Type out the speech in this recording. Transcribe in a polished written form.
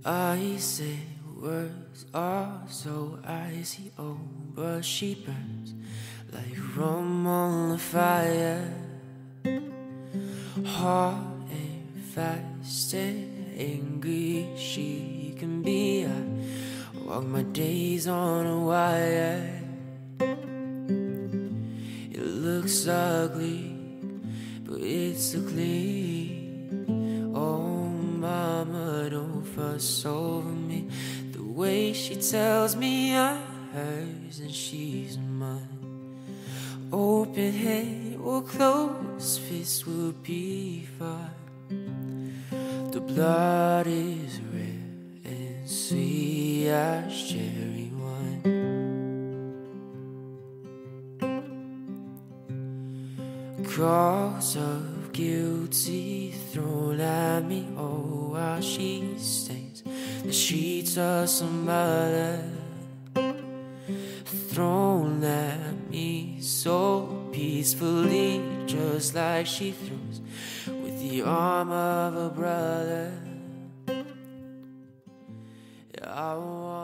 I say words are so icy, oh, but she burns like rum on the fire. Hot and fast and angry she can be. I walk my days on a wire. It looks ugly, but it's ugly. Oh, mama, don't fuss over me. The way she tells me I'm hers and she's mine. Open hand or closed fist would be fine. The blood is red and sweet as cherry wine. Calls of guilty thrown at me, oh, while she stains the sheets of some other. Thrown at me so peacefully, just like she throws with the arm of a brother. I